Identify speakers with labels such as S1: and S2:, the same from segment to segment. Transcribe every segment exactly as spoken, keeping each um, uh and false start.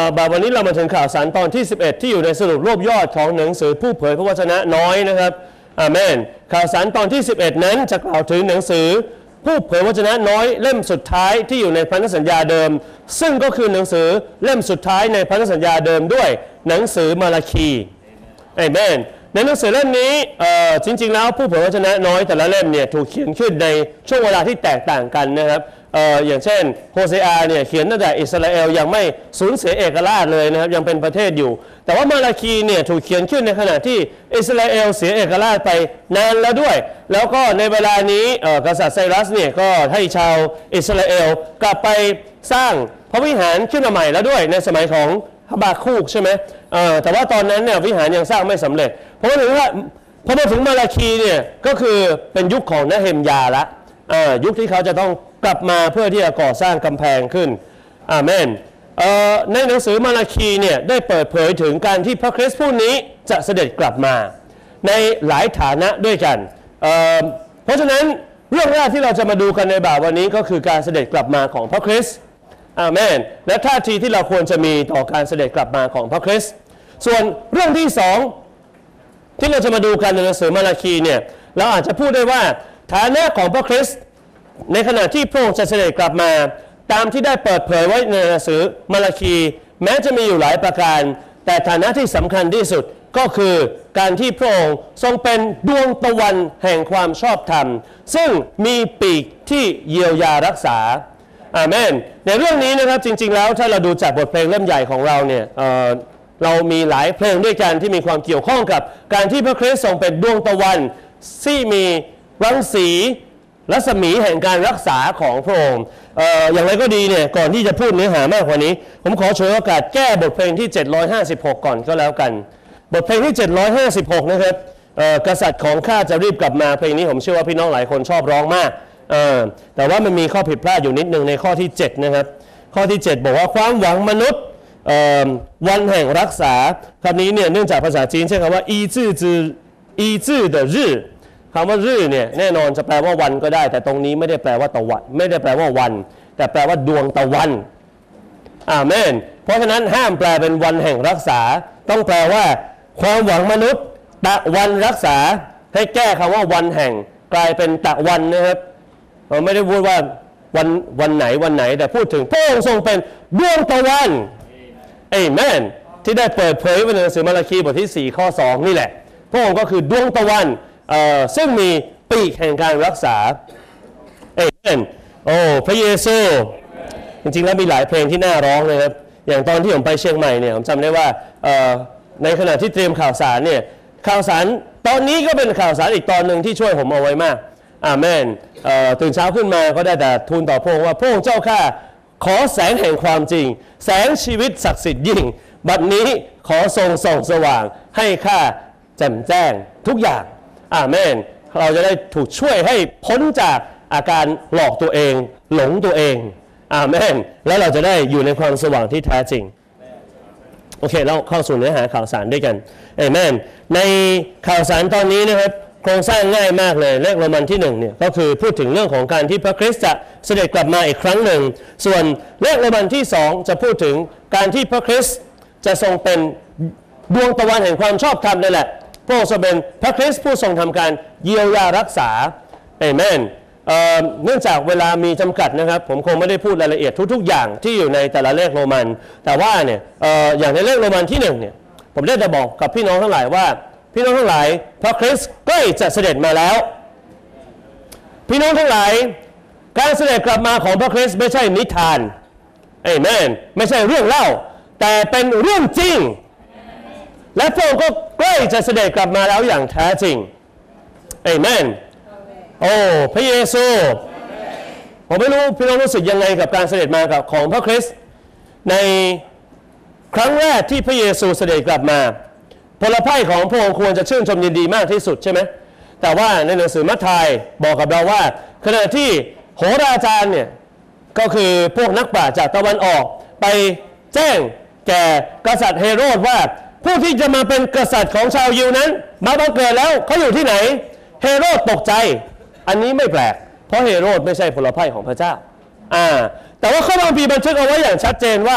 S1: บวันนี้เรามาถึงข่าวสารตอนที่สิบเอ็ดที่อยู่ในสรุปรวบยอดของหนังสือผู้เผยพระวจนะน้อยนะครับอาเมนข่าวสารตอนที่สิบเอ็ดนั้นจะกล่าวถึงหนังสือผู้เผยพระวจนะน้อยเล่มสุดท้ายที่อยู่ในพันธสัญญาเดิมซึ่งก็คือหนังสือเล่มสุดท้ายในพันธสัญญาเดิมด้วยหนังสือมาราคีอาเมนในหนังสือเล่มนี้จริงๆแล้วผู้เผยพระวจนะน้อยแต่ละเล่มเนี่ยถูกเขียนขึ้นในช่วงเวลาที่แตกต่างกันนะครับเอ่ออย่างเช่นโฮเซอาเนี่ยเขียนตั้งแต่อิสราเอลยังไม่สูญเสียเอกราชเลยนะครับยังเป็นประเทศอยู่แต่ว่ามาราคีเนี่ยถูกเขียนขึ้นในขณะที่อิสราเอลเสียเอกราชไปนานแล้วด้วยแล้วก็ในเวลานี้กษัตริย์ไซรัสเนี่ยก็ให้ชาวอิสราเอลกลับไปสร้างพระวิหารขึ้นมาใหม่แล้วด้วยในสมัยของฮบาคูกใช่ไหมเอ่อแต่ว่าตอนนั้นเนี่ยวิหารยังสร้างไม่สำเร็จเพราะว่าถึงว่าพอมาถึงมาราคีเนี่ยก็คือเป็นยุคของนะเฮมยาละยุคที่เขาจะต้องกลับมาเพื่อที่จะก่อสร้างกำแพงขึ้นอาเมนในหนังสือมาราคีเนี่ยได้เปิดเผยถึงการที่พระคริสต์ผู้นี้จะเสด็จกลับมาในหลายฐานะด้วยกัน เ, เพราะฉะนั้นเรื่องแรกที่เราจะมาดูกันในบ่ายวันนี้ก็คือการเสด็จกลับมาของพระคริสต์อาเมนและท่าทีที่เราควรจะมีต่อการเสด็จกลับมาของพระคริสต์ส่วนเรื่องที่สองที่เราจะมาดูกันในหนังสือมาราคีเนี่ยเราอาจจะพูดได้ว่าฐานะของพระคริสต์ในขณะที่พระองค์จะเสด็จกลับมาตามที่ได้เปิดเผยไว้ในหนังสือมาราคีแม้จะมีอยู่หลายประการแต่ฐานะที่สำคัญที่สุดก็คือการที่พระองค์ทรงเป็นดวงตะวันแห่งความชอบธรรมซึ่งมีปีกที่เยียวยารักษาอาเมนในเรื่องนี้นะครับจริงๆแล้วถ้าเราดูจากบทเพลงเล่มใหญ่ของเราเนี่ย เ, เรามีหลายเพลงด้วยกันที่มีความเกี่ยวข้องกับการที่พระคริสต์ทรงเป็นดวงตะวันที่มีรังสีรัศมีแห่งการรักษาของพระองค์ เอ่อ อย่างไรก็ดีเนี่ยก่อนที่จะพูดเนื้อหามากกว่านี้ผมขอฉวยโอกาสแก้บทเพลงที่เจ็ดร้อยห้าสิบหกก่อนก็แล้วกันบทเพลงที่เจ็ดร้อยห้าสิบหกนะครับกษัตริย์ของข้าจะรีบกลับมาเพลงนี้ผมเชื่อว่าพี่น้องหลายคนชอบร้องมากแต่ว่ามันมีข้อผิดพลาดอยู่นิดนึงในข้อที่เจ็ดนะครับข้อที่เจ็ดบอกว่าความหวังมนุษย์วันแห่งรักษาคำนี้เนี่ยเนื่องจากภาษาจีนใช้คำว่าอีจื่อจื่ออีจื่อเดอรื่อคำว่ารื่อเนี่ยแน่นอนจะแปลว่าวันก็ได้แต่ตรงนี้ไม่ได้แปลว่าตะวันไม่ได้แปลว่าวันแต่แปลว่าดวงตะวันอาเมนเพราะฉะนั้นห้ามแปลเป็นวันแห่งรักษาต้องแปลว่าความหวังมนุษย์ตะวันรักษาให้แก้คำว่าวันแห่งกลายเป็นตะวันนะครับเราไม่ได้พูดว่าวันวันไหนวันไหนแต่พูดถึงพระองค์ทรงเป็นดวงตะวันเอเมนที่ได้เปิดเผยไว้ในหนังสือมาราคีบทที่สี่ข้อสองนี่แหละพระองค์ก็คือดวงตะวันซึ่งมีปีกแห่งการรักษาเอเมนโอ้พระเยซูจริงๆแล้วมีหลายเพลงที่น่าร้องเลยครับอย่างตอนที่ผมไปเชียงใหม่เนี่ยผมจำได้ว่าในขณะที่เตรียมข่าวสารเนี่ยข่าวสารตอนนี้ก็เป็นข่าวสารอีกตอนหนึ่งที่ช่วยผมเอาไว้มากอาเมนตื่นเช้าขึ้นมาก็ได้แต่ทูลต่อพระองค์ว่าพระองค์เจ้าข้าขอแสงแห่งความจริงแสงชีวิตศักดิ์สิทธิ์ยิ่งบัดนี้ขอทรงส่องสว่างให้ข้าแจ่มแจ้งทุกอย่างอาเมนเราจะได้ถูกช่วยให้พ้นจากอาการหลอกตัวเองหลงตัวเองอาเมนแล้วเราจะได้อยู่ในความสว่างที่แท้จริงโอเคเราเข้าสู่เนื้อหาข่าวสารด้วยกันเอเมนในข่าวสารตอนนี้นะครับโครงสร้างง่ายมากเลยเลขโรมันที่หนึ่งเนี่ยก็คือพูดถึงเรื่องของการที่พระคริสต์จะเสด็จกลับมาอีกครั้งหนึ่งส่วนเลขโรมันที่สองจะพูดถึงการที่พระคริสต์จะทรงเป็นดวงตะวันแห่งความชอบธรรมนั่นแหละพระองค์ทรงเป็นพระคริสต์ผู้ทรงทำการเยียวยารักษาเอเมนเนื่องจากเวลามีจำกัดนะครับผมคงไม่ได้พูดรายละเอียดทุกๆอย่างที่อยู่ในแต่ละเลขโรมันแต่ว่าเนี่ยอย่างในเลขโรมันที่หนึ่งเนี่ยผมได้จะบอกกับพี่น้องทั้งหลายว่าพี่น้องทั้งหลายพระคริสต์ใกล้จะเสด็จมาแล้วพี่น้องทั้งหลายการเสด็จกลับมาของพระคริสต์ไม่ใช่นิทานเอเมนไม่ใช่เรื่องเล่าแต่เป็นเรื่องจริงและพระองค์ก็ใกล้จะเสด็จกลับมาแล้วอย่างแท้จริงเอเมนโอ้พระเยซูผมไม่รู้พี่น้องรู้สึกยังไงกับการเสด็จมาของพระคริสต์ในครั้งแรกที่พระเยซูเสด็จกลับมาพลภัยของพระองค์ควรจะชื่นชมยินดีมากที่สุดใช่ไหมแต่ว่าในหนังสือมัทธิวบอกกับเราว่าขณะที่โหราจารย์เนี่ยก็คือพวกนักปราชญ์จากตะวันออกไปแจ้งแก่กษัตริย์เฮโรดว่าผู้ที่จะมาเป็นกษัตริย์ของชาวยิวนั้นมาบังเกิดแล้วเขาอยู่ที่ไหนเฮโรดตกใจอันนี้ไม่แปลกเพราะเฮโรดไม่ใช่พลภัยของพระเจ้าอ่าแต่ว่าข้อบังคับบันทึกเอาไว้อย่างชัดเจนว่า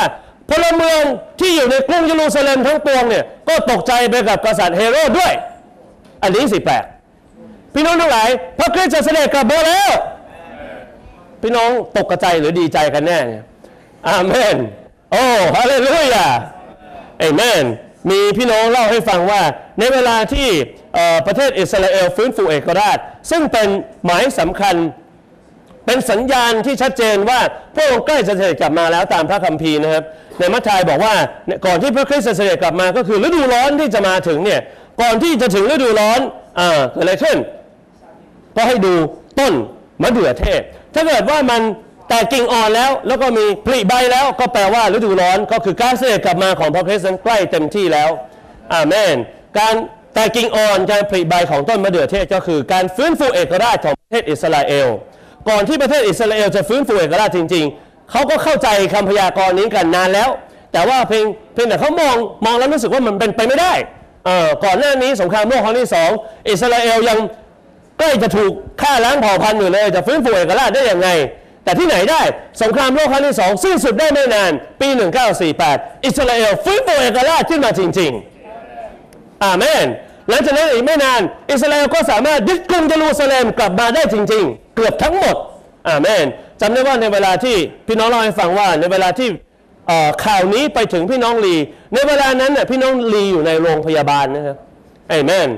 S1: พลเมืองที่อยู่ในกรุงเยรูซาเล็มทั้งปวงเนี่ยก็ตกใจไปกับกษัตริย์เฮโรดด้วยอันนี้สิแปลกพี่น้องทั้งหลายพระคริสต์จะเสด็จกลับมาแล้วพี่น้องตกใจหรือดีใจกันแน่เนี่ยอาเมนโอ้ฮาเลลูยาเอเมนมีพี่น้องเล่าให้ฟังว่าในเวลาที่ประเทศอิสราเอลฟื้นฟูเอกราชซึ่งเป็นหมายสำคัญเป็นสัญญาณที่ชัดเจนว่าพระองค์ใกล้จะเสด็จกลับมาแล้วตามพระคัมภีร์นะครับในมัทธิวบอกว่าก่อนที่พระคริสต์จะเสด็จกลับมาก็คือฤดูร้อนที่จะมาถึงเนี่ยก่อนที่จะถึงฤดูร้อนอ่าเกิดอะไรขึ้นก็ให้ดูต้นมะเดื่อเทศถ้าเกิดว่ามันแตกกิ่งอ่อนแล้วแล้วก็มีผลิใบแล้วก็แปลว่าฤดูร้อนก็คือการเสด็จกลับมาของพระคริสต์นั้นใกล้เต็มที่แล้วอาเมนการแตกกิ่งอ่อนการผลิใบของต้นมะเดื่อเทศก็คือการฟื้นฟูเอกราชของประเทศอิสราเอลก่อนที่ประเทศอิสราเอลจะฟื้นฟูเอกราชจริงๆเขาก็เข้าใจคำพยากรณ์นี้กันนานแล้วแต่ว่าเพียงเพียงแต่เขามองมองแล้วรู้สึกว่ามันเป็นไปไม่ได้เอ่อก่อนหน้านี้สงครามโลกครั้งที่สองอิสราเอลยังใกล้จะถูกฆ่าล้างเผ่าพันธุ์อยู่เลยจะฟื้นฟูเอกราชได้อย่างไงแต่ที่ไหนได้สงครามโลกครั้งที่สองสิ้นสุดได้ไม่นานปีหนึ่งพันเก้าร้อยสี่สิบแปดอิสราเอลฟื้นฟูเอกราชขึ้นมาจริงๆอาเมนหลังจากนั้นอีกไม่นานอิสราเอลก็สามารถยึดกรุงเยรูซาเล็มกลับมาได้จริงๆเกือบทั้งหมดอาเมนจำได้ว่าในเวลาที่พี่น้องเล่าให้ฟังว่าในเวลาที่ข่าวนี้ไปถึงพี่น้องลีในเวลานั้นน่ะพี่น้องลีอยู่ในโรงพยาบาลนะครับอาเมน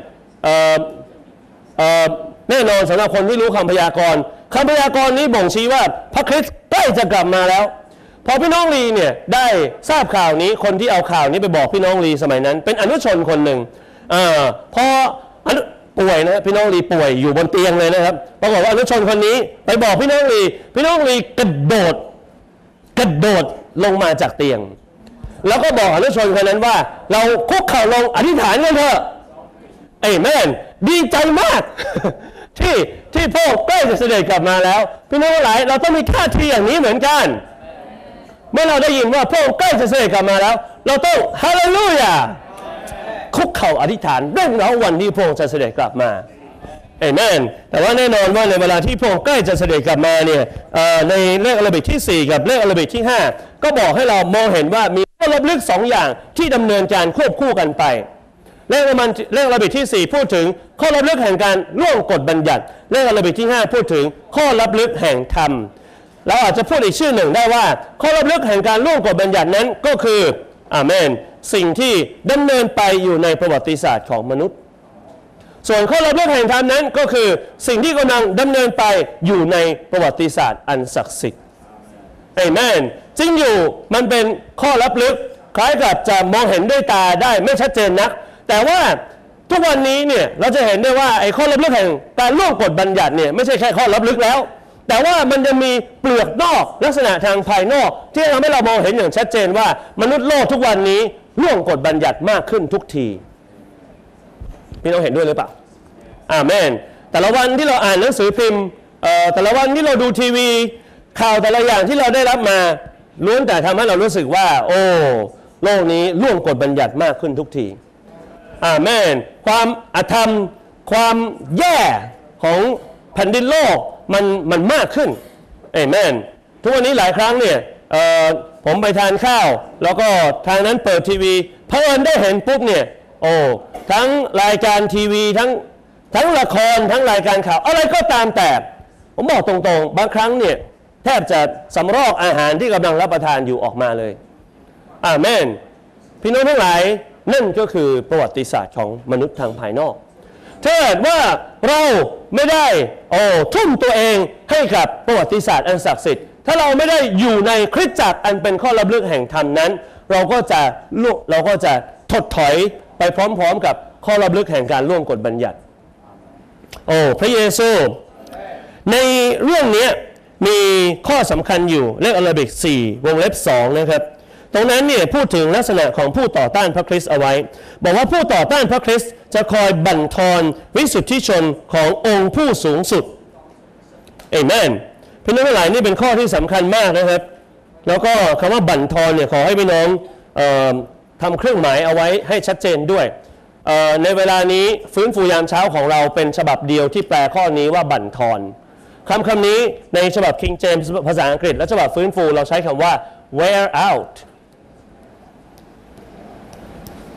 S1: แน่นอนสำหรับคนที่รู้คำพยากรณ์คำพยากรณ์นี้บ่งชี้ว่าพระคริสต์ใกล้จะกลับมาแล้วพอพี่น้องลีเนี่ยได้ทราบข่าวนี้คนที่เอาข่าวนี้ไปบอกพี่น้องลีสมัยนั้นเป็นอนุชนคนหนึ่งอพอป่วยนะพี่น้องลีป่วยอยู่บนเตียงเลยนะครับปรากฏว่าอนุชนคนนี้ไปบอกพี่น้องลีพี่น้องลีกระโดดกระโดดลงมาจากเตียงแล้วก็บอกอนุชนคนนั้นว่าเราคุกเข่าลงอธิษฐานกันเถอะเอเมนดีใจมากที่ที่พระองค์ใกล้จะเสด็จกลับมาแล้วพี่น้องหลายเราต้องมีท่าทีอย่างนี้เหมือนกันเมื่อเราได้ยินว่าพระองค์ใกล้จะเสด็จกลับมาแล้วเราต้องฮาเลลูยาคุกเข่าอธิษฐานเร่งเร้าวันที่พระองค์จะเสด็จกลับมาเอเมนแต่ว่าแน่นอนว่าในเวลาที่พระองค์ใกล้จะเสด็จกลับมาเนี่ยในเลขอาราบิกที่สี่กับเลขอาราบิกที่ห้าก็บอกให้เรามองเห็นว่ามีข้อลับลึกสองอย่างที่ดำเนินการควบคู่กันไปเลขอาราบิกเลขอาราบิกที่สี่พูดถึงข้อลับลึกแห่งการล่วงกฎบัญญัติเลขอาราบิกที่ห้าพูดถึงข้อลับลึกแห่งธรรมเราอาจจะพูดอีกชื่อหนึ่งได้ว่าข้อลับลึกแห่งการล่วงกฎบัญญัตินั้นก็คืออาเมนสิ่งที่ดำเนินไปอยู่ในประวัติศาสตร์ของมนุษย์ส่วนข้อลับลึกแห่งธรรมนั้นก็คือสิ่งที่กำลังดำเนินไปอยู่ในประวัติศาสตร์อันศักดิ์สิทธิ์เอเมนจริงอยู่มันเป็นข้อลับลึกคล้ายกับจะมองเห็นด้วยตาได้ไม่ชัดเจนนักแต่ว่าทุกวันนี้เนี่ยเราจะเห็นได้ว่าไอ้ข้อลับลึกแห่งการล่วงกฎบัญญัติเนี่ยไม่ใช่แค่ข้อลับลึกแล้วแต่ว่ามันจะมีเปลือกนอกลักษณะทางภายนอกที่ทำให้เรามองเห็นอย่างชัดเจนว่ามนุษย์โลกทุกวันนี้ล่วงกฎบัญญัติมากขึ้นทุกทีพี่น้องเห็นด้วยหรือเปล่าอาเมนแต่ละวันที่เราอ่านหนังสือพิมพ์แต่ละวันที่เราดูทีวีข่าวแต่ละอย่างที่เราได้รับมาล้วนแต่ทำให้เรารู้สึกว่าโอ้โลกนี้ล่วงกฎบัญญัติมากขึ้นทุกทีอาเมนความอธรรมความแย่ของแผ่นดินโลกมันมันมากขึ้นเอเมนทุกวันนี้หลายครั้งเนี่ยผมไปทานข้าวแล้วก็ทางนั้นเปิดทีวีเพิ่นได้เห็นปุ๊บเนี่ยโอ้ทั้งรายการทีวีทั้งทั้งละครทั้งรายการข่าวอะไรก็ตามแต่ผมบอกตรงๆบางครั้งเนี่ยแทบจะสำรอกอาหารที่กำลังรับประทานอยู่ออกมาเลยอาเมนพี่น้องทั้งหลายนั่นก็คือประวัติศาสตร์ของมนุษย์ทางภายนอกถ้าเกิดว่าเราไม่ได้โอ้ทุ่มตัวเองให้กับประวัติศาสตร์อันศักดิ์สิทธิ์ถ้าเราไม่ได้อยู่ในคริสตจักรอันเป็นข้อลับลึกแห่งธรรมนั้นเราก็จะลุกเราก็จะถดถอยไปพร้อมๆกับข้อลับลึกแห่งการล่วงกฎบัญญัติโอ้พระเยซูในเรื่องนี้มีข้อสำคัญอยู่เลขอาราบิกสี่วงเล็บสองนะครับตรงนั้นเนี่ยพูดถึงลักษณะของผู้ต่อต้านพระคริสต์เอาไว้บอกว่าผู้ต่อต้านพระคริสต์จะคอยบั่นทอนวิสุทธิชนขององค์ผู้สูงสุดเอเมนพี่น้องทั้งหลายนี่เป็นข้อที่สำคัญมากนะครับแล้วก็คำว่าบั่นทอนเนี่ยขอให้พี่น้องเอ่อทำเครื่องหมายเอาไว้ให้ชัดเจนด้วยในเวลานี้ฟื้นฟูยามเช้าของเราเป็นฉบับเดียวที่แปลข้อนี้ว่าบั่นทอนคำคำนี้ในฉบับ King James ภาษาอังกฤษและฉบับฟื้นฟูเราใช้คำว่า wear out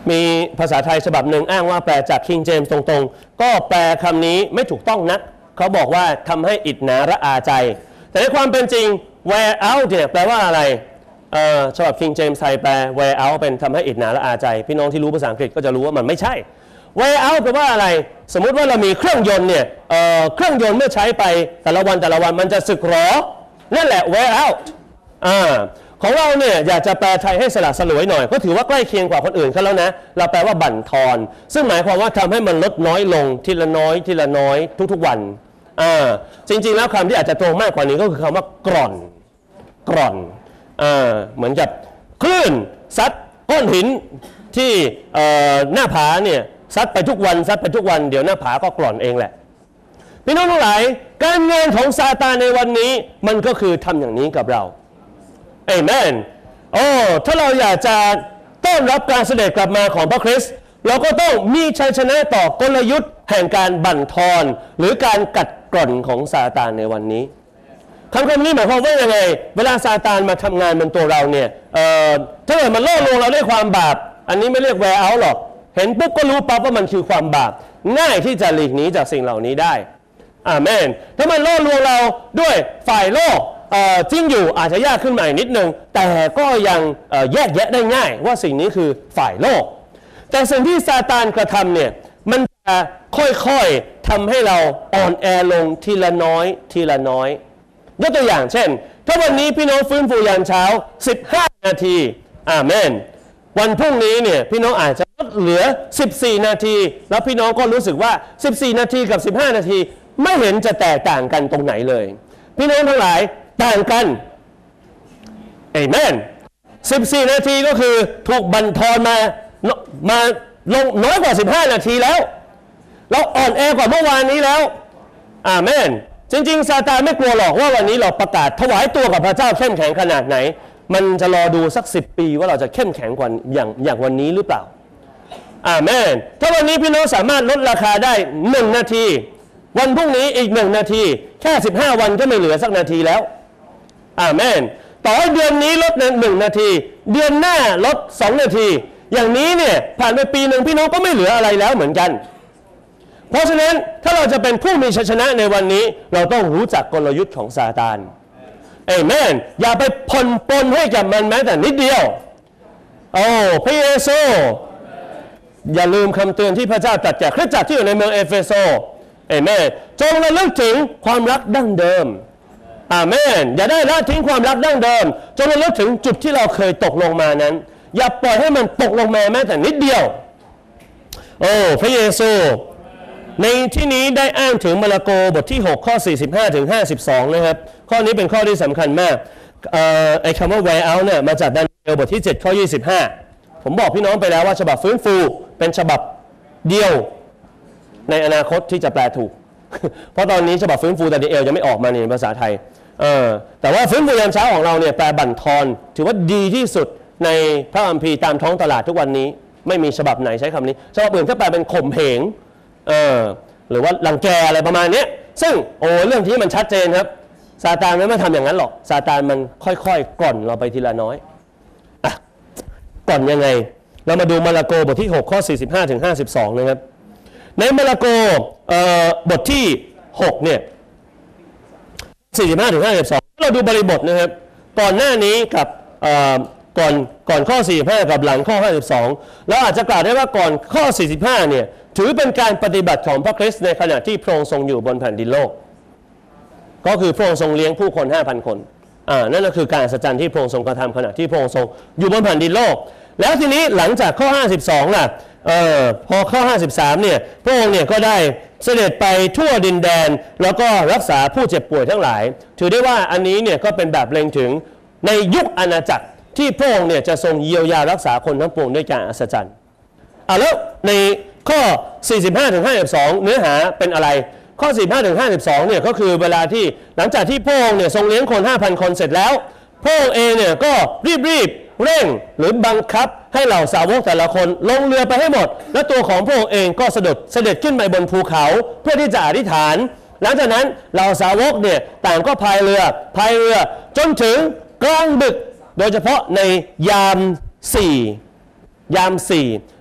S1: มีภาษาไทยฉบับหนึ่งอ้างว่าแปลจาก King James ตรงๆก็แปลคำนี้ไม่ถูกต้องนักเขาบอกว่าทำให้อิจฉาระอาใจแต่ในความเป็นจริง wear out เนี่ยแปลว่าอะไรฉบับ King James ไทยแปล wear out เป็นทำให้อิจฉาระอาใจพี่น้องที่รู้ภาษาอังกฤษก็จะรู้ว่ามันไม่ใช่ wear out แปลว่าอะไรสมมุติว่าเรามีเครื่องยนต์เนี่ย เ, เครื่องยนต์เมื่อใช้ไปแต่ละวันแต่ละวันมันจะสึกหรอนั่นแหละ wear out อ่าของเราเนี่ยอยากจะแปลไทยให้สละสลวยหน่อยก็ถือว่าใกล้เคียงกว่าคนอื่นเขาแล้วนะเราแปลว่าบั่นทอนซึ่งหมายความว่าทำให้มันลดน้อยลงทีละน้อยทีละน้อยทุกๆวันอ่าจริงๆแล้วคำที่อาจจะตรงมากกว่านี้ก็คือคำว่ากร่อนกร่อนอ่าเหมือนกับคลื่นซัดก้อนหินที่หน้าผาเนี่ยซัดไปทุกวันซัดไปทุกวันเดี๋ยวหน้าผาก็กร่อนเองแหละพี่น้องทั้งหลายการงานของซาตานในวันนี้มันก็คือทำอย่างนี้กับเราเอเมนโอ้ถ้าเราอยากจะต้อนรับการเสด็จกลับมาของพระคริสต์เราก็ต้องมีชัยชนะต่อกลยุทธ์แห่งการบั่นทอนหรือการกัดกร่อนของซาตานในวันนี้คำคำนี้หมายความว่ายังไงเวลาซาตานมาทำงานบนตัวเราเนี่ยถ้าเกิดมันล่อลวงเราด้วยความบาปอันนี้ไม่เรียกแวร์เอาท์หรอกเห็นปุ๊บก็รู้ปั๊บว่ามันคือความบาปง่ายที่จะหลีกหนีจากสิ่งเหล่านี้ได้อาเมนถ้ามันล่อลวงเราด้วยฝ่ายโลกจริงอยู่อาจจะยากขึ้นมานิดนึงแต่ก็ยังแยกแยะได้ง่ายว่าสิ่งนี้คือฝ่ายโลกแต่สิ่งที่ซาตานกระทำเนี่ยมันจะค่อยๆทำให้เราอ่อนแอลงทีละน้อยทีละน้อยยกตัวอย่างเช่นถ้าวันนี้พี่น้องฟื้นฟูยามเช้าสิบห้านาทีอาเมนวันพรุ่งนี้เนี่ยพี่น้องอาจจะลดเหลือสิบสี่นาทีแล้วพี่น้องก็รู้สึกว่าสิบสี่นาทีกับสิบห้านาทีไม่เห็นจะแตกต่างกันตรงไหนเลยพี่น้องทั้งหลายต่างกันเอเมนสิบสี่นาทีก็คือถูกบั่นทอนมามาลงน้อยกว่าสิบห้านาทีแล้วเราอ่อนแอกว่าเมื่อวานนี้แล้วอาเมนจริงๆซาตานไม่กลัวหรอกว่าวันนี้เราประกาศถวายตัวกับพระเจ้าเข้มแข็งขนาดไหนมันจะรอดูสักสิบปีว่าเราจะเข้มแข็งกว่าอย่างอย่างวันนี้หรือเปล่าอาเมนถ้าวันนี้พี่น้องสามารถลดราคาได้หนึ่งนาทีวันพรุ่งนี้อีกหนึ่งนาทีแค่สิบห้าวันก็ไม่เหลือสักนาทีแล้วอาเมนต่อให้เดือนนี้ลดหนึ่งนาทีเดือนหน้าลดสองนาทีอย่างนี้เนี่ยผ่านไปปีหนึ่งพี่น้องก็ไม่เหลืออะไรแล้วเหมือนกันเพราะฉะนั้นถ้าเราจะเป็นผู้มีชัยชนะในวันนี้เราต้องรู้จักกลยุทธ์ของซาตานเอเมนอย่าไปผ่อนปลนให้กับมันแม้แต่นิดเดียวโอ้พระเยซูอย่าลืมคำเตือนที่พระเจ้าตรัสแก่คริสตจักรที่อยู่ในเมืองเอเฟโซเอเมนจงระลึกถึงความรักดั้งเดิมอาเมนอย่าได้ละทิ้งความรักดั้งเดิมจงระลึกถึงจุดที่เราเคยตกลงมานั้นอย่าปล่อยให้มันตกลงมาแม้แต่นิดเดียวโอ้พระเยซูในที่นี้ได้อ้างถึงมาระโกบทที่หกข้อสี่สิบห้าถึงห้าสิบสองนะครับข้อนี้เป็นข้อที่สำคัญมากไอ้คำว่า wear out เนี่ยมาจากดาเนียลบทที่เจ็ดข้อยี่สิบห้าผมบอกพี่น้องไปแล้วว่าฉบับฟื้นฟูเป็นฉบับเดียวในอนาคตที่จะแปลถูกเพราะตอนนี้ฉบับฟื้นฟูดาเนียลยังไม่ออกมาในภาษาไทยเออแต่ว่าฟื้นฟูยามเช้าของเราเนี่ยแปลบั่นทอนถือว่าดีที่สุดในพระคัมภีร์ตามท้องตลาดทุกวันนี้ไม่มีฉบับไหนใช้คำนี้ฉบับอื่นถ้าแปลเป็นข่มเหงเออหรือว่ารังแกอะไรประมาณนี้ซึ่งโอ้เรื่องที่มันชัดเจนครับซาตานไม่มาทำอย่างนั้นหรอกซาตานมันค่อยๆกล่อนเราไปทีละน้อยอ่ะกล่อนยังไงเรามาดูมาระโกบทที่หกข้อสี่สิบห้าถึงห้าสิบสองนะครับในมาระโกบทที่หกเนี่ยสี่สิบห้าถึงห้าสิบสองเราดูบริบทนะครับก่อนหน้านี้กับก่อนก่อนข้อสี่สิบห้ากับหลังข้อห้าสิบสองเราอาจจะกล่าวได้ว่าก่อนข้อสี่สิบห้าเนี่ยถือเป็นการปฏิบัติของพระคริสต์ในขณะที่พระองค์ทรงอยู่บนแผ่นดินโลกก็คือพระองค์ทรงเลี้ยงผู้คน ห้าพัน คนอ่านั่นก็คือการอัศจรรย์ที่พระองค์ทรงกระทำขณะที่พระองค์ทรงอยู่บนแผ่นดินโลกแล้วทีนี้หลังจากข้อห้าสิบสองล่ะเอ่อพอข้อห้าสิบสามเนี่ยพระองค์เนี่ยก็ได้เสด็จไปทั่วดินแดนแล้วก็รักษาผู้เจ็บป่วยทั้งหลายถือได้ว่าอันนี้เนี่ยก็เป็นแบบเล็งถึงในยุคอาณาจักรที่พระองค์เนี่ยจะทรงเยียวยารักษาคนทั้งปวงด้วยการอัศจรรย์อ่ะแล้วในข้อสี่สิบห้าถึงห้าสิบสองเนื้อหาเป็นอะไรข้อสี่สิบห้าถึงห้าสิบสองเนี่ยก็คือเวลาที่หลังจากที่พระองค์เนี่ยทรงเลี้ยงคน ห้าพัน คนเสร็จแล้วพระองค์เองเนี่ยก็รีบๆเร่งหรือบังคับให้เหล่าสาวกแต่ละคนลงเรือไปให้หมดและตัวของพระองค์เองก็เสด็จเสด็จขึ้นไปบนภูเขาเพื่อที่จะอธิษฐานหลังจากนั้นเหล่าสาวกเนี่ยต่างก็พายเรือพายเรือจนถึงกลางดึกโดยเฉพาะในยามสี่ยามสี่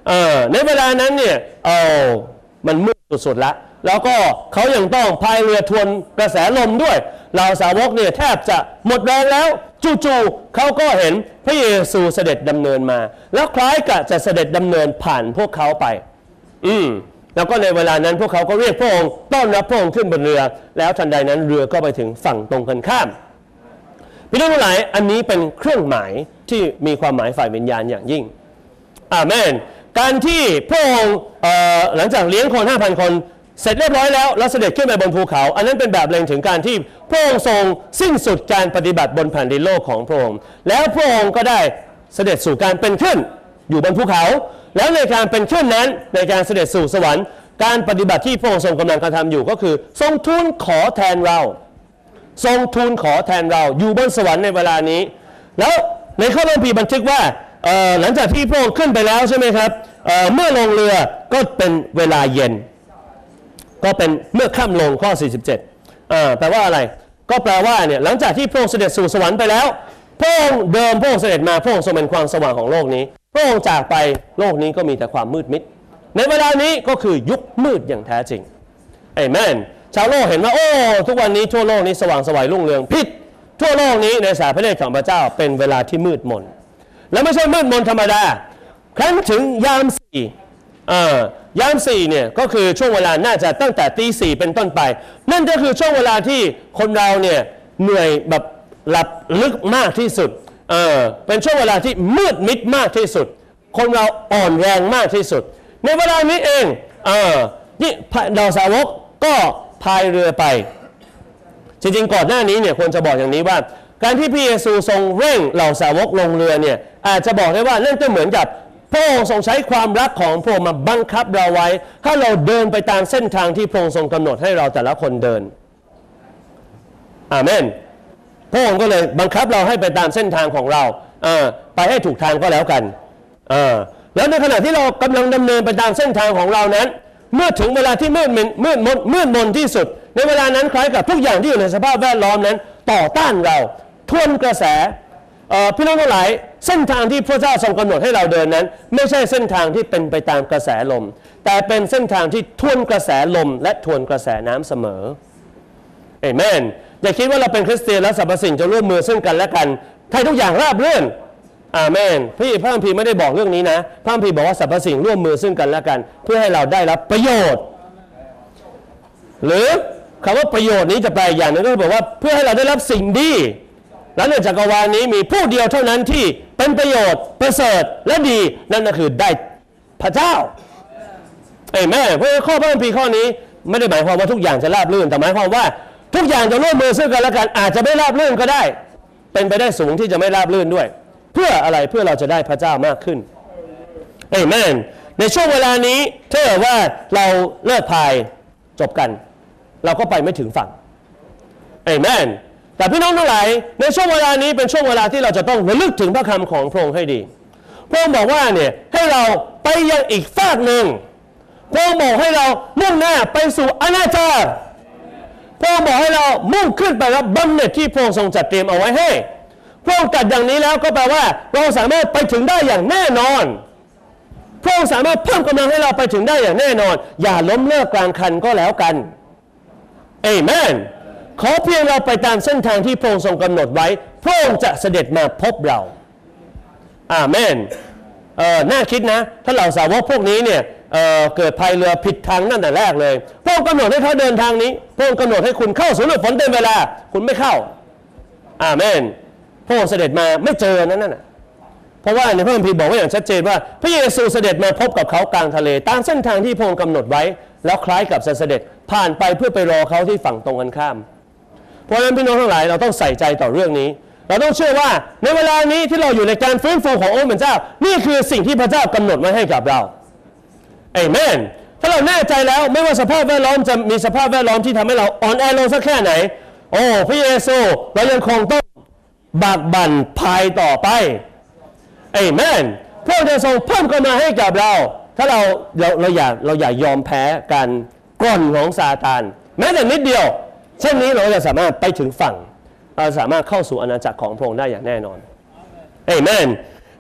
S1: เออในเวลานั้นเนี่ยเออมันมืดสุดๆแล้วแล้วก็เขายังต้องพายเรือทวนกระแสลมด้วยเหล่าสาวกเนี่ยแทบจะหมดแรงแล้วจู่ๆเขาก็เห็นพระเยซูเสด็จดำเนินมาแล้วคล้ายกับจะเสด็จดำเนินผ่านพวกเขาไปอืมแล้วก็ในเวลานั้นพวกเขาก็เรียกพระองค์ต้อนรับพระองค์ขึ้นบนเรือแล้วทันใดนั้นเรือก็ไปถึงฝั่งตรงกันข้ามพี่น้องทั้งหลายอันนี้เป็นเครื่องหมายที่มีความหมายฝ่ายวิญญาณอย่างยิ่งอาเมนการที่พระองค์หลังจากเลี้ยงคน ห้าพัน คนเสร็จเรียบร้อยแล้วแล้วเสด็จขึ้นไปบนภูเขาอันนั้นเป็นแบบเล็งถึงการที่พระองค์ทรงสิ้นสุดการปฏิบัติบนแผ่นดินโลกของพระองค์แล้วพระองค์ก็ได้เสด็จสู่การเป็นขึ้นอยู่บนภูเขาแล้วในการเป็นขึ้นนั้นในการเสด็จสู่สวรรค์การปฏิบัติที่พระองค์ทรงกำลังกระทำอยู่ก็คือทรงทูลขอแทนเราทรงทูลขอแทนเราอยู่บนสวรรค์ในเวลานี้แล้วในข้อพระคัมภีร์บันทึกว่าหลังจากที่พระองค์ขึ้นไปแล้วใช่ไหมครับเ, เมื่อลงเรือก็เป็นเวลาเย็นก็เป็นเมื่อค่ำลงข้อสี่สิบเจ็ดแปลว่าอะไรก็แปลว่าเนี่ยหลังจากที่พระองค์เสด็จสู่สวรรค์ไปแล้วพระองค์เดิมพระองค์เสด็จมาพระองค์ทรงเป็นความสว่างของโลกนี้พระองค์จากไปโลกนี้ก็มีแต่ความมืดมิดในเวลานี้ก็คือยุคมืดอย่างแท้จริงเอเมนชาวโลกเห็นว่าโอ้ทุกวันนี้ทั่วโลกนี้สว่างไสวรุ่งเรืองผิดทั่วโลกนี้ในสายพระเนตรของพระเจ้าเป็นเวลาที่มืดมนและไม่ใช่มืดมนธรรมดาครั้งถึงยามสี่ยามสี่เนี่ยก็คือช่วงเวลาน่าจะตั้งแต่ตีสี่เป็นต้นไปนั่นก็คือช่วงเวลาที่คนเราเนี่ยเหนื่อยแบบหลับลึกมากที่สุดเออเป็นช่วงเวลาที่มืดมิดมากที่สุดคนเราอ่อนแรงมากที่สุดในเวลานี้เองเออนี่ดาวสาวกก็พายเรือไปจริงๆก่อนหน้านี้เนี่ยควรจะบอกอย่างนี้ว่าการที่พระเยซูทรงเร่งเหล่าสาวกลงเรือเนี่ยอาจจะบอกได้ว่านั่นก็เหมือนกับพระองค์ทรงใช้ความรักของพระองค์มาบังคับเราไว้ถ้าเราเดินไปตามเส้นทางที่พระองค์ทรงกำหนดให้เราแต่ละคนเดินอาเมนพระองค์ก็เลยบังคับเราให้ไปตามเส้นทางของเราไปให้ถูกทางก็แล้วกันแล้วในขณะที่เรากำลังดำเนินไปตามเส้นทางของเรานั้นเมื่อถึงเวลาที่มืดมนมืดมนมืดมนที่สุดในเวลานั้นคล้ายกับทุกอย่างที่อยู่ในสภาพแวดล้อมนั้นต่อต้านเราทวนกระแสพี่น้องทั้งหลายเส้นทางที่พระเจ้าทรงกำหนดให้เราเดินนั้นไม่ใช่เส้นทางที่เป็นไปตามกระแสลมแต่เป็นเส้นทางที่ทวนกระแสลมและทวนกระแสน้ำเสมอเอเมนอย่าคิดว่าเราเป็นคริสเตียนแล้วสรรพสิ่งจะร่วมมือซึ่งกันและกันให้ทุกอย่างราบรื่นอาเมนพี่พระคัมภีร์ไม่ได้บอกเรื่องนี้นะพระคัมภีร์บอกว่าสรรพสิ่งร่วมมือซึ่งกันและกันเพื่อให้เราได้รับประโยชน์หรือคำว่าประโยชน์นี้จะแปลอย่างนึงก็คือบอกว่าเพื่อให้เราได้รับสิ่งดีและในจักรวาลนี้มีผู้เดียวเท่านั้นที่เป็นประโยชน์ประเสริฐและดีนั่นก็คือได้พระเจ้าเอเมนเพราะข้อพระคัมภีร์ข้อนี้ไม่ได้หมายความว่าทุกอย่างจะราบรื่นแต่หมายความว่าทุกอย่างจะร่วมมือซึ่งกันและกันอาจจะไม่ราบรื่นก็ได้เป็นไปได้สูงที่จะไม่ราบรื่นด้วยเพื่ออะไรเพื่อเราจะได้พระเจ้ามากขึ้นเอเมนในช่วงเวลานี้ถ้าเกิดว่าเราเลิกพายจบกันเราก็ไปไม่ถึงฝั่งเอเมนแต่พี่น้องทั้งหลายในช่วงเวลานี้เป็นช่วงเวลาที่เราจะต้องระลึกถึงพระคำของพระองค์ให้ดีพระองค์บอกว่าเนี่ยให้เราไปยังอีกฝากหนึ่งพระองค์บอกให้เรามุ่งหน้าไปสู่อาณาจักรพระองค์บอกให้เรามุ่งขึ้นไปรับบำเหน็จที่พระองค์ทรงจัดเตรียมเอาไว้ให้พระองค์ตรัสอย่างนี้แล้วก็แปลว่าเราสามารถไปถึงได้อย่างแน่นอนพระองค์สามารถเพิ่มกำลังให้เราไปถึงได้อย่างแน่นอนอย่าล้มเลิกกลางคันก็แล้วกันเอเมนขอเพียงเราไปตามเส้นทางที่พระองค์ทรงกำหนดไว้พระองค์จะเสด็จมาพบเราอาเมนเอ่อน่าคิดนะถ้าเหล่าสาวกพวกนี้เนี่ย เอ่อ เกิดพายเรือผิดทางนั่นแต่แรกเลยพระองค์กำหนดให้เขาเดินทางนี้พระองค์กำหนดให้คุณเข้าสู่ฤดูฝนเต็มเวลาคุณไม่เข้าอาเมนพระองค์เสด็จมาไม่เจอนั่นน่ะเพราะว่าในพระคัมภีร์บอกไว้อย่างชัดเจนว่าพระเยซูเสด็จมาพบกับเขากลางทะเลตามเส้นทางที่พระองค์กำหนดไว้แล้วคล้ายกับจะเสด็จผ่านไปเพื่อไปรอเขาที่ฝั่งตรงกันข้ามเพราะฉะนั้นพี่น้องทั้งหลายเราต้องใส่ใจต่อเรื่องนี้เราต้องเชื่อว่าในเวลานี้ที่เราอยู่ในการฟื้นฟูขององค์พระเจ้านี่คือสิ่งที่พระเจ้ากำหนดไว้ให้กับเราเอเมนถ้าเราแน่ใจแล้วไม่ว่าสภาพแวดล้อมจะมีสภาพแวดล้อมที่ทำให้เราอ่อนแอลงสักแค่ไหนโอ้พระเยซูเรายังคงต้องบากบั่นพายต่อไปเอเมนพระองค์จะทรงเพิ่มกำลังให้กับเราถ้าเราเราเราอย่าเราอย่ายอมแพ้การกล่อนของซาตานแม้แต่นิดเดียวเช่นนี้เราจะสามารถไปถึงฝั่งเราสามารถเข้าสู่อาณาจักรของพระองค์ได้อย่างแน่นอนเอเมน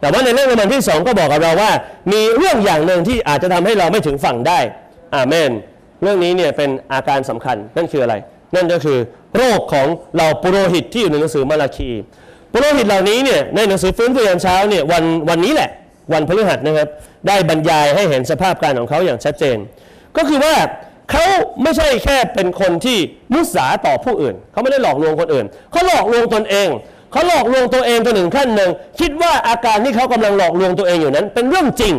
S1: แต่ว่าในเรื่องโรมันที่สองก็บอกกับเราว่ามีเรื่องอย่างหนึ่งที่อาจจะทำให้เราไม่ถึงฝั่งได้อาเมนเรื่องนี้เนี่ยเป็นอาการสำคัญนั่นคืออะไรนั่นก็คือโรคของเหล่าปุโรหิตที่อยู่ในหนังสือมาราคีปุโรหิตเหล่านี้เนี่ยในหนังสือฟื้นฟูยามเช้าเนี่ยวันวันนี้แหละวันพฤหัสนะครับได้บรรยายให้เห็นสภาพการของเขาอย่างชัดเจนก็คือว่าเขาไม่ใช่แค่เป็นคนที่มุสาต่อผู้อื่นเขาไม่ได้หลอกลวงคนอื่นเขาหลอกลวงตนเองเขาหลอกลวงตัวเองจนถึงขั้นหนึ่งคิดว่าอาการที่เขากำลังหลอกลวงตัวเองอยู่นั้นเป็นเรื่องจริง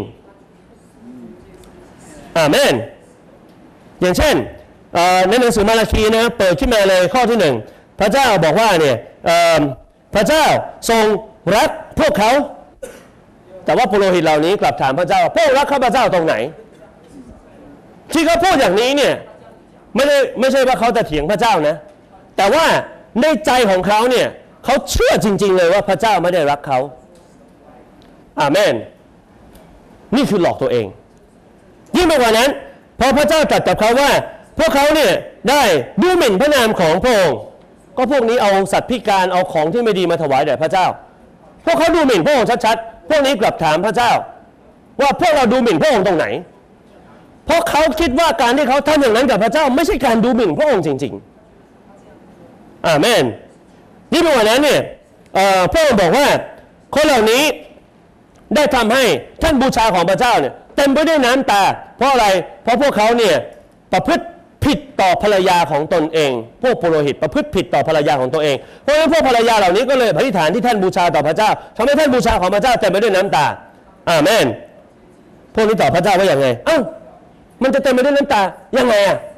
S1: อาเมนอย่างเช่นในหนังสือมาราคีนะเปิดขึ้นมาเลยข้อที่หนึ่งพระเจ้าบอกว่าเนี่ยพระเจ้าทรงรักพวกเขาแต่ว่าปุโรหิตเหล่านี้กลับถามพระเจ้าพวกรักข้าพเจ้าตรงไหนที่เขาพูดอย่างนี้เนี่ยไม่ได้ไม่ใช่ว่าเขาจะเถียงพระเจ้านะแต่ว่าในใจของเขาเนี่ยเขาเชื่อจริงๆเลยว่าพระเจ้าไม่ได้รักเขาอาเมนนี่คือหลอกตัวเองยิ่งไปกว่านั้นพอพระเจ้าตรัสกับเขาว่าพวกเขาเนี่ยได้ดูหมิ่นพระนามของพระองค์ก็พวกนี้เอาสัตว์พิการเอาของที่ไม่ดีมาถวายแด่พระเจ้าพวกเขาดูหมิ่นพระองค์ชัดๆพวกนี้กลับถามพระเจ้าว่าพวกเราดูหมิ่นพระองค์ตรงไหนเพราะเขาคิดว่าการที่เขาทำอย่างนั้นกับพระเจ้าไม่ใช่การดูหมิ่นพระองค์จริงๆอาเมนยิ่งไปกว่านั้นเนี่ยพระองค์บอกว่าคนเหล่านี้ได้ทำให้ท่านบูชาของพระเจ้าเนี่ยเต็มไปด้วยน้ำตาเพราะอะไรเพราะพวกเขาเนี่ยประพฤติผิดต่อภรรยาของตนเองพวกปุโรหิตประพฤติผิดต่อภรรยาของตัวเองเพราะฉะนั้นพวกภรรยาเหล่านี้ก็เลยอธิษฐานที่ท่านบูชาต่อพระเจ้าทำให้ท่านบูชาของพระเจ้าเต็มไปด้วยน้ำตาอาเมนพวกนี้ตอบพระเจ้าว่าอย่างไงเอ้ามันจะเต็มไปด้วยน้ำตายังไงอ่ะ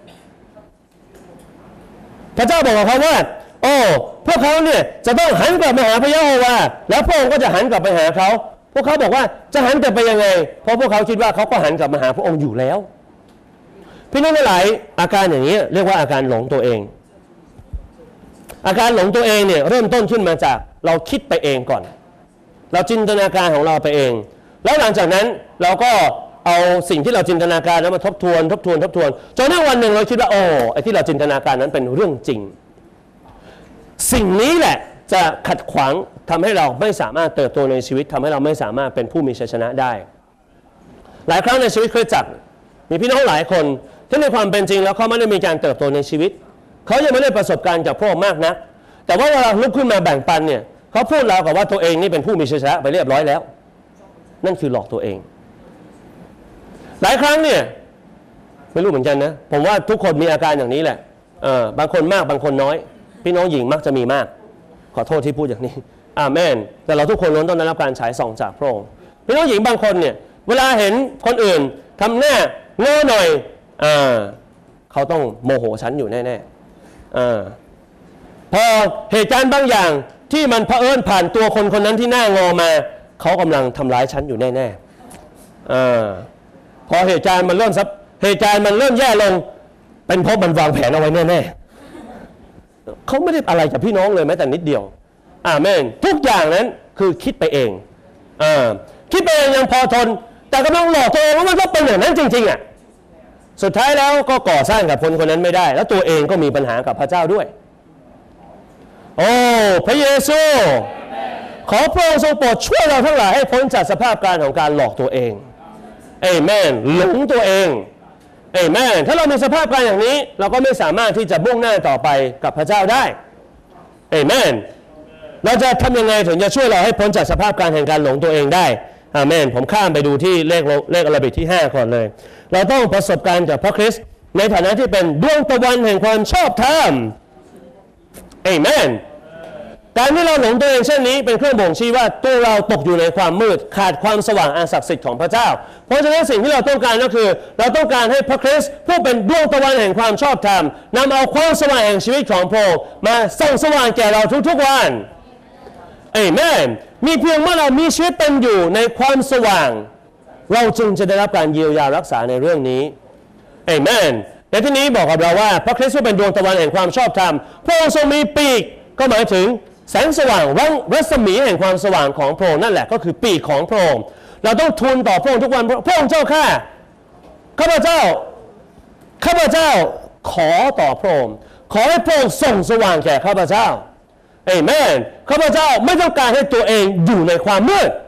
S1: พระเจ้าบอกกับเขาว่าโอ้พวกเขาเนี่ยจะต้องหันกลับมาหาพระยะโฮวาห์แล้วพระองค์ก็จะหันกลับไปหาเขาพวกเขาบอกว่าจะหันกลับไปยังไงเพราะพวกเขาคิดว่าเขาก็หันกลับมาหาพระองค์อยู่แล้วพี่น้องหลายอาการอย่างนี้เรียกว่าอาการหลงตัวเองอาการหลงตัวเองเนี่ยเริ่มต้นขึ้นมาจากเราคิดไปเองก่อนเราจินตนาการของเราไปเองแล้วหลังจากนั้นเราก็เอาสิ่งที่เราจินตนาการนั้นมาทบทวนทบทวนทบทวนจนในวันหนึ่งเราคิดว่าโอ้ไอ้ที่เราจินตนาการนั้นเป็นเรื่องจริงสิ่งนี้แหละจะขัดขวางทำให้เราไม่สามารถเติบโตในชีวิตทำให้เราไม่สามารถเป็นผู้มีชัยชนะได้หลายครั้งในชีวิตคริสตจักรมีพี่น้องหลายคนที่ในความเป็นจริงแล้วเขาไม่ได้มีการเติบโตในชีวิตเขายังไม่ได้ประสบการณ์จากพระองค์มากนักแต่ว่าเวลาลุกขึ้นมาแบ่งปันเนี่ยเขาพูดราวกับว่าตัวเองนี่เป็นผู้มีชัยชนะไปเรียบร้อยแล้วนั่นคือหลอกตัวเองหลายครั้งเนี่ยไม่รู้เหมือนกันนะผมว่าทุกคนมีอาการอย่างนี้แหละเออบางคนมากบางคนน้อยพี่น้องหญิงมักจะมีมากขอโทษที่พูดอย่างนี้อาเมนแต่เราทุกคนล้วนต้องได้รับการฉายส่องจากพระองค์พี่น้องหญิงบางคนเนี่ยเวลาเห็นคนอื่นทำหน้าโง่หน่อยอ่าเขาต้องโมโหฉันอยู่แน่ๆอ่าพอเหตุการณ์บางอย่างที่มันเผอิญผ่านตัวคนคนนั้นที่หน้างอมาเขากำลังทำร้ายฉันอยู่แน่ๆอ่าพอเหตุการณ์มันเริ่มซับเหตุการณ์มันเริ่มแย่ลงเป็นเพราะมันวางแผนเอาไว้แน่ๆเขาไม่ได้อะไรกับพี่น้องเลยแม้แต่นิดเดียวอาเมนทุกอย่างนั้นคือคิดไปเองอ่าคิดไปเองยังพอทนแต่กำลังหลอกตัวเองว่ามันก็เป็นอย่างนั้นจริงๆอ่ะสุดท้ายแล้วก็ก่อสร้างกับคนคนนั้นไม่ได้แล้วตัวเองก็มีปัญหากับพระเจ้าด้วยโอ้พระเยซูขอพระองค์ทรงโปรดช่วยเราทั้งหลายให้พ้นจากสภาพการของการหลอกตัวเองเอเมนหลงตัวเองเอเมนถ้าเรามีสภาพการอย่างนี้เราก็ไม่สามารถที่จะมุ่งหน้าต่อไปกับพระเจ้าได้เอเมนเราจะทำยังไงถึงจะช่วยเราให้พ้นจากสภาพการแห่งการหลงตัวเองได้อาเมนผมข้ามไปดูที่เลขเลขอาราบิกที่ห้าก่อนเลยเราต้องประสบการณ์จากพระคริสต์ในฐานะที่เป็นดวงตะวันแห่งความชอบธรรมเอเมนการที่เราหลงตัวเองเช่นนี้เป็นเครื่องบ่งชี้ว่าตัวเราตกอยู่ในความมืดขาดความสว่างอันศักดิ์สิทธิ์ของพระเจ้าเพราะฉะนั้นสิ่งที่เราต้องการก็คือเราต้องการให้พระคริสต์ผู้เป็นดวงตะวันแห่งความชอบธรรมนำเอาความสว่างแห่งชีวิตของพระองค์มาส่องสว่างแก่เราทุกๆวันเอเมนมีเพียงเมื่อเรามีชีวิตเป็นอยู่ในความสว่างเราจึงจะได้รับการเยียวยารักษาในเรื่องนี้เอเมนในที่นี้บอกกับเราว่าพระคริสต์เป็นดวงตะวันแห่งความชอบธรรมพระองค์ทรงมีปีกก็หมายถึงแสงสว่างรัศมีแห่งความสว่างของพระองค์นั่นแหละก็คือปีกของพระองค์เราต้องทูลต่อพระองค์ทุกวันพระองค์เจ้าข้าข้าพเจ้าข้าพเจ้าขอต่อพระองค์ขอให้พระองค์ส่องสว่างแก่ข้าพเจ้าเอเมนข้าพเจ้าไม่ต้องการให้ตัวเองอยู่ในความมืด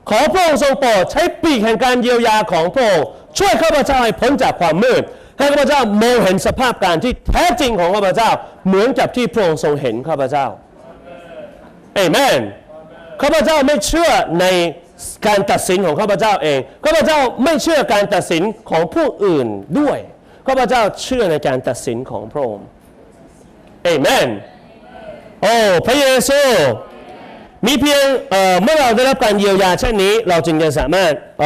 S1: ขอพระองค์ทรงโปรดใช้ปีกแห่งการเยียวยาของพระองค์ช่วยข้าพเจ้าให้พ้นจากความมืดให้ข้าพเจ้ามองเห็นสภาพการที่แท้จริงของข้าพเจ้าเหมือนกับที่พระองค์ทรงเห็นข้าพเจ้าเอเมนข้าพเจ้าไม่เชื่อในการตัดสินของข้าพเจ้าเองข้าพเจ้าไม่เชื่อการตัดสินของผู้อื่นด้วยข้าพเจ้าเชื่อในการตัดสินของพระองค์เอเมนโอ้พระเยซูมีเพียง เ, เมื่อเราได้รับการเยียวยาเช่นนี้เราจึงจะสามารถ เ,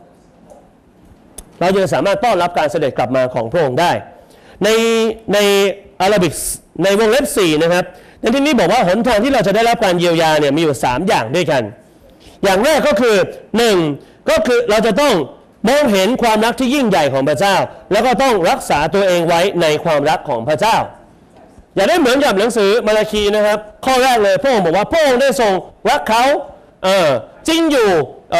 S1: เราจึงสามารถต้อนรับการเสด็จกลับมาของพระองค์ได้ในในอาราบิกในวงเล็บสี่นะครับในที่นี้บอกว่าหนทางที่เราจะได้รับการเยียวยาเนี่ยมีอยู่สามอย่างด้วยกันอย่างแรกก็คือหนึ่งก็คือเราจะต้องมองเห็นความรักที่ยิ่งใหญ่ของพระเจ้าแล้วก็ต้องรักษาตัวเองไว้ในความรักของพระเจ้าอย่าได้เหมือนกับหนังสือมาราคีนะครับข้อแรกเลยพระองค์บอกว่าพระองค์ได้ทรงรักเขาเออจริงอยู่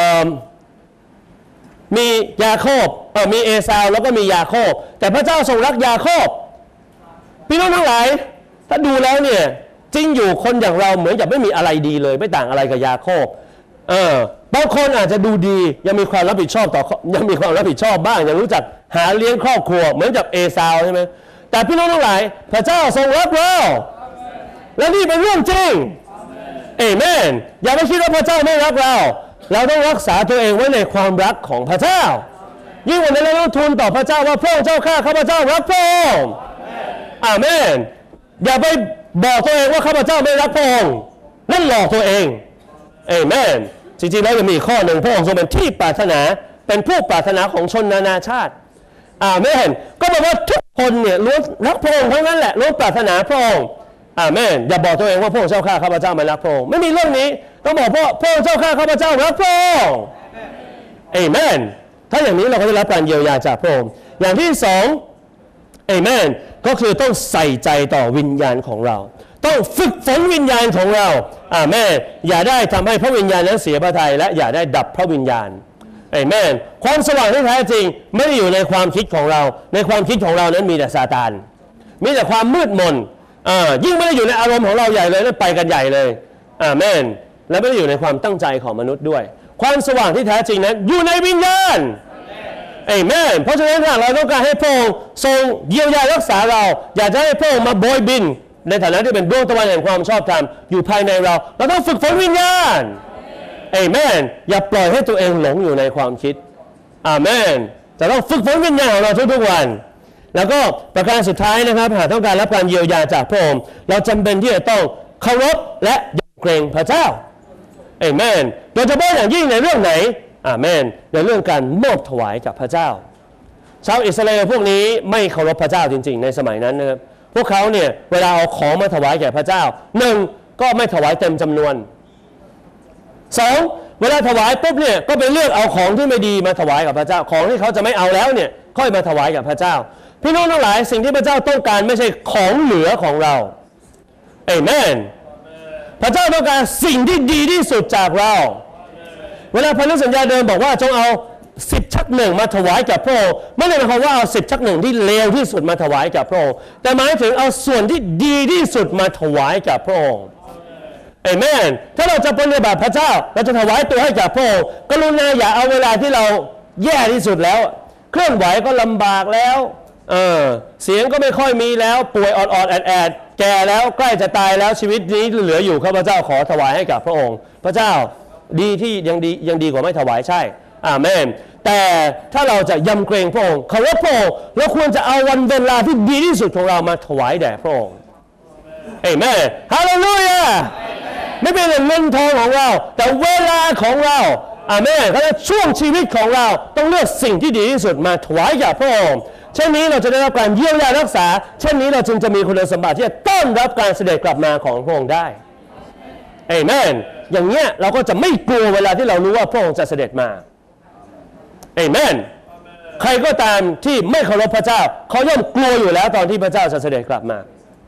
S1: มียาโคบเออมีเอซาวแล้วก็มียาโคบแต่พระเจ้าทรงรักยาโคบพี่น้องทั้งหลายถ้าดูแล้วเนี่ยจริงอยู่คนอย่างเราเหมือนกับไม่มีอะไรดีเลยไม่ต่างอะไรกับยาโคบเออบางคนอาจจะดูดียังมีความรับผิดชอบต่อยังมีความรับผิดชอบบ้างยังรู้จักหาเลี้ยงครอบครัวเหมือนกับเอซาวใช่ไหมแต่พี่น้องทั้งหลายพระเจ้าทรงรักเราและนี่เป็นเรื่องจริงเอเมนอย่าไปคิดว่าพระเจ้าไม่รักเราเราต้องรักษาตัวเองไว้ในความรักของพระเจ้ายิ่งวันนี้เราต้องทูลต่อพระเจ้าว่าพระองค์เจ้าข้าข้าพเจ้ารักพระองค์อาเมนอย่าไปบอกตัวเองว่าข้าพเจ้าไม่รักพระองค์นั่นหลอกตัวเองเอเมนจริงๆแล้วยังมีข้อหนึ่งพระองค์ทรงเป็นที่ปรารถนาเป็นผู้ปรารถนาของชนนานาชาติอาเมนก็แปลว่าทุกคนเนี่ยล้วนรักพระองค์ทั้งนั้นแหละล้วนปรารถนาพระองค์อาเมนอย่าบอกตัวเองว่าพระองค์เจ้าข้าข้าพเจ้าไม่รักพระองค์ไม่มีเรื่องนี้ต้องบอกว่าพระองค์เจ้าข้าข้าพเจ้ารักพระองค์เอเมนถ้าอย่างนี้เราก็ได้รับการเยียวยาจากพระองค์อย่างที่สองเอเมนก็คือต้องใส่ใจต่อวิญญาณของเราต้องฝึกฝนวิญญาณของเราอาเมนอย่าได้ทำให้พระวิญญาณนั้นเสียพระทัยและอย่าได้ดับพระวิญญาณเอเมนความสว่างที่แท้จริงไม่ได้อยู่ในความคิดของเราในความคิดของเรานั้นมีแต่ซาตานมีแต่ความมืดมนอ่ายิ่งไม่ได้อยู่ในอารมณ์ของเราใหญ่เลยนั่นไปกันใหญ่เลยอาเมนและไม่ได้อยู่ในความตั้งใจของมนุษย์ด้วยความสว่างที่แท้จริงนั้นอยู่ในวิญญาณเอเมนเพราะฉะนั้นถ้าเราต้องการให้พระองค์ทรงเยียวยารักษาเราอยากจะให้พระองค์มาโบยบินในฐานะที่เป็นดวงตะวันแห่งความชอบธรรมอยู่ภายในเราเราต้องฝึกฝนวิญญาณเอเมนอย่าปล่อยให้ตัวเองหลงอยู่ในความคิดอาเมนจะต้องฝึกฝนวิญญาณของเราทุกๆวันแล้วก็ประการสุดท้ายนะครับหากต้องการรับการเยียวยาจากพระองค์เราจำเป็นที่จะต้องเคารพและยำเกรงพระเจ้าเอเมนโดยเฉพาะอย่างยิ่งในเรื่องไหนอาเมนในเรื่องการมอบถวายกับพระเจ้าชาวอิสราเอลพวกนี้ไม่เคารพพระเจ้าจริงๆในสมัยนั้นนะครับพวกเขาเนี่ยเวลาเอาของมาถวายแก่พระเจ้าหนึ่งก็ไม่ถวายเต็มจำนวนสองเวลาถวายปุ๊บเนี่ยก็ไปเลือกเอาของที่ไม่ดีมาถวายกับพระเจ้าของที่เขาจะไม่เอาแล้วเนี่ยค่อยมาถวายกับพระเจ้าพี่น้องทั้งหลายสิ่งที่พระเจ้าต้องการไม่ใช่ของเหลือของเราเอเมนพระเจ้าต้องการสิ่งที่ดีที่สุดจากเราเวลาพันธสัญญาเดิมบอกว่าจงเอาสิบชักหนึ่งมาถวายกับพระองค์ไม่ได้หมายความว่าเอาสิบชักหนึ่งที่เลวที่สุดมาถวายกับพระองค์แต่หมายถึงเอาส่วนที่ดีที่สุดมาถวายกับพระองค์เอเมนถ้าเราจะปฏิบัติพระเจ้าเราจะถวายตัวให้กับพระองค์กรุณาอย่าเอาเวลาที่เราแย่ที่สุดแล้วเคลื่อนไหวก็ลำบากแล้วเออเสียงก็ไม่ค่อยมีแล้วป่วยออดๆแอดๆแก่แล้วใกล้จะตายแล้วชีวิตนี้เหลืออยู่ข้าพเจ้าขอถวายให้กับพระองค์พระเจ้าดีที่ยังดียังดีกว่าไม่ถวายใช่อาเมนแต่ถ้าเราจะยำเกรงพระองค์เคารพพระองค์เราควรจะเอาวันเวลาที่ดีที่สุดของเรามาถวายแด่พระองค์เอเมนฮาเลลูยาไม่เป็นเงินทองของเราแต่เวลาของเราอาเมนเพราะฉะนั้นช่วงชีวิตของเราต้องเลือกสิ่งที่ดีที่สุดมาถวายแก่พระองค์เช่นนี้เราจะได้รับการเยียวยารักษาเช่นนี้เราจึงจะมีคุณสมบัติที่จะต้อนรับการเสด็จกลับมาของพระองค์ได้เอเมนอย่างเงี้ยเราก็จะไม่กลัวเวลาที่เรารู้ว่าพระองค์จะเสด็จมาเอเมนใครก็ตามที่ไม่เคารพพระเจ้าเขาย่อมกลัวอยู่แล้วตอนที่พระเจ้าจะเสด็จกลับมา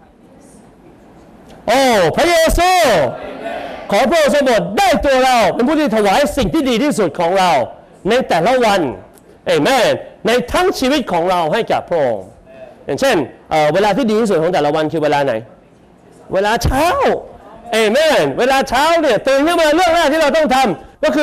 S1: โอ้พระเยซูขอพระองค์ทรงโปรดได้ตัวเราเป็นผู้ที่ถวายสิ่งที่ดีที่สุดของเราในแต่ละวันเอเมนในทั้งชีวิตของเราให้กับพระองค์อย่างเช่น เ, เวลาที่ดีที่สุดของแต่ละวันคือเวลาไหนเวลาเช้าเอเมนเวลาเช้าเนี่ยตื่นขึ้นมาเรื่องแรกที่เราต้องทำก็คือ